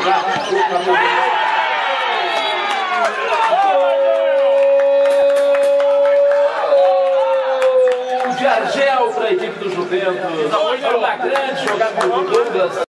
De Argel para a equipe do Juventus. Uma grande jogada do Douglas.